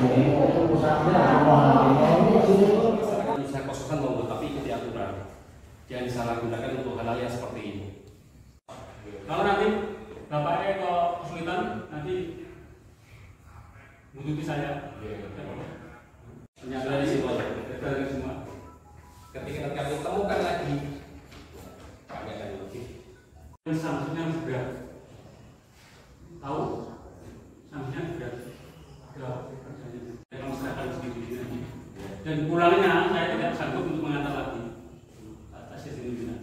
Bisa kos-kosan monggo, tapi ikuti aturan. Jangan disalahgunakan untuk hal-hal yang seperti ini. Kalau nanti bapaknya kok kesulitan, nanti bututi saya. Sudah disimpan Dari semua. ketika kami temukan lagi, kami akan lebih. Sanksinya sudah tahu, sanksinya sudah kerjanya. Masyarakat sendiri. Dan pulangnya saya tidak sanggup untuk mengantar lagi atas izin.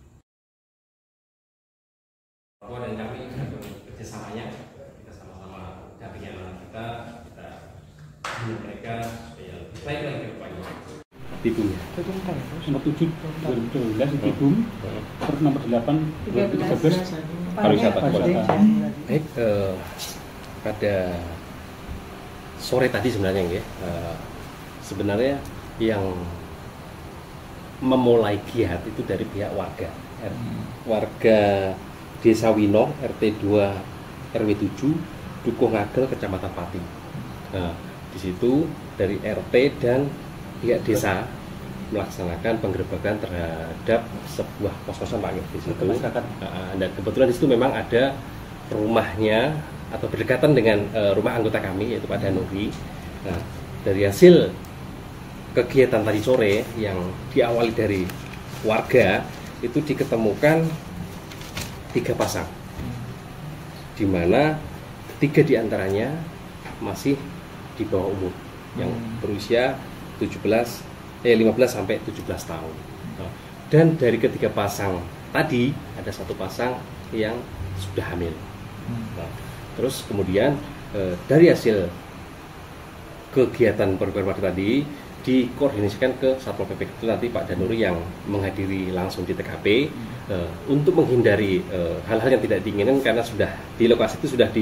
Dan kami kerjasamanya, kita sama-sama dampingi anak kita mereka supaya lebih baik lagi ke depannya. Tibumnya. Nomor 7 2012 Tibum, terus nomor 8 2013 pariwisata. Baik, pada sore tadi sebenarnya ya, sebenarnya yang memulai giat itu dari pihak warga. Warga Desa Wino, RT 2 RW 7, Dukuh Ngagel, Kecamatan Pati. Nah, di situ dari RT dan pihak desa melaksanakan penggerebekan terhadap sebuah kos-kosan Pak di situ. Dan kebetulan di situ memang ada rumahnya atau berdekatan dengan rumah anggota kami yaitu Pak Danuri. Nah, dari hasil kegiatan tadi sore yang diawali dari warga itu diketemukan 3 pasang, di mana 3 diantaranya masih di bawah umur, yang berusia 15 sampai 17 tahun. Dan dari ketiga pasang tadi ada 1 pasang yang sudah hamil. Terus kemudian dari hasil kegiatan perbuatan tadi dikoordinasikan ke Satpol PP itu nanti Pak Danuri yang menghadiri langsung di TKP untuk menghindari hal-hal yang tidak diinginkan, karena sudah di lokasi itu sudah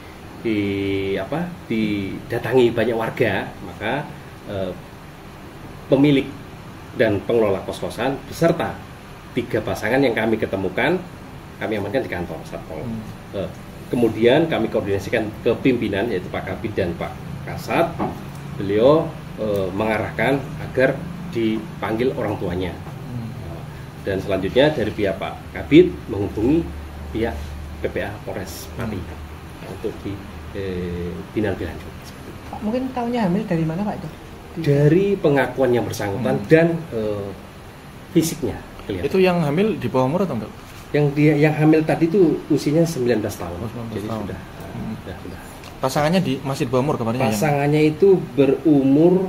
didatangi banyak warga, maka pemilik dan pengelola kos-kosan beserta 3 pasangan yang kami ketemukan kami amankan di kantor Satpol. Kemudian kami koordinasikan ke pimpinan yaitu Pak Kabid dan Pak Kasat. Beliau mengarahkan agar dipanggil orang tuanya. Dan selanjutnya dari pihak Pak Kabid menghubungi pihak PPA Polres Pati untuk dibina lebih lanjut. Pak, mungkin tahunya hamil dari mana Pak itu? Dari pengakuan yang bersangkutan dan fisiknya kelihatan. Itu yang hamil di bawah umur atau enggak? Yang hamil tadi itu usianya 19 tahun. 19 Jadi tahun. sudah. Pasangannya masih di bawah umur kabarnya? Pasangannya itu berumur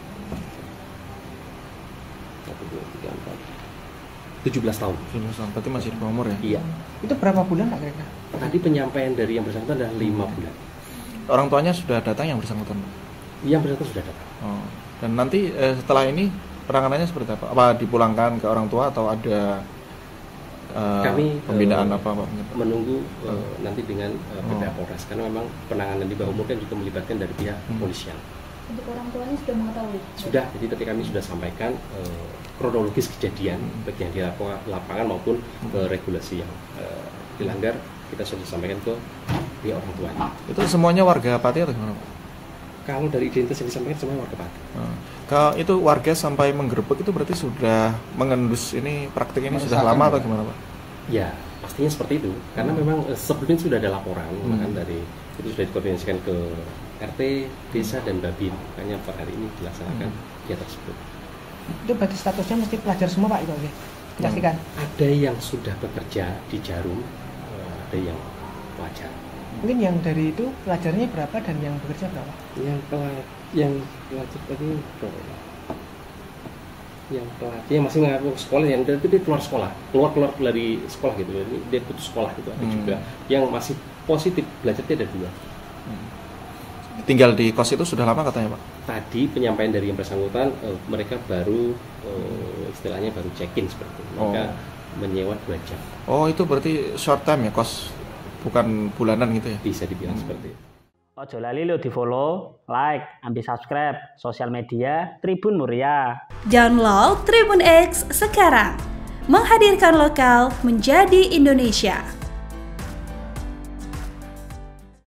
17 tahun. 17 tahun, berarti masih di bawah umur ya? Iya. Itu berapa bulan Pak kira-kira? Tadi penyampaian dari yang bersangkutan adalah 5 bulan. Orang tuanya sudah datang yang bersangkutan? Yang bersangkutan sudah datang. Oh. Dan nanti setelah ini penanganannya seperti apa? Apa dipulangkan ke orang tua atau ada kami pembinaan apa Pak? Menunggu nanti dengan PPA Polres, karena memang penanganan di bawah umur kan juga melibatkan dari pihak kepolisian. Untuk orang tuanya sudah mengetahui? Sudah, jadi tadi kami sudah sampaikan kronologis kejadian baik yang di lapangan maupun ke regulasi yang dilanggar, kita sudah sampaikan ke pihak orang tuanya. Itu semuanya warga Pati atau gimana Pak? Kalau dari identitas yang disampaikan semuanya warga Pati. Kalau itu warga sampai menggerebek itu berarti sudah mengendus ini praktik ini sudah lama atau gimana Pak? Ya, pastinya seperti itu. Karena memang sebelumnya sudah ada laporan, bahkan dari itu sudah dikoordinasikan ke RT, desa dan Babin. Makanya per hari ini dilaksanakan kegiatan tersebut. Itu berarti statusnya mesti pelajar semua Pak itu oke? Pastikan. Ada yang sudah bekerja di Jarum, ada yang pelajar. Mungkin yang dari itu pelajarnya berapa dan yang bekerja berapa? Yang pelajar tadi berapa? Yang pelajar yang masih mengaku sekolah, yang itu dia keluar dari sekolah gitu, dia putus sekolah gitu. Ada juga yang masih positif belajarnya ada 2. Tinggal di kos itu sudah lama katanya Pak? Tadi penyampaian dari yang bersangkutan mereka baru istilahnya baru check-in seperti itu. Mereka menyewa 2 jam. Oh, itu berarti short time ya kos, bukan bulanan gitu ya? Bisa dibilang seperti itu. Ojo lali lo di follow, like, ambil subscribe sosial media Tribun Muria. Download Tribun X sekarang, menghadirkan lokal menjadi Indonesia.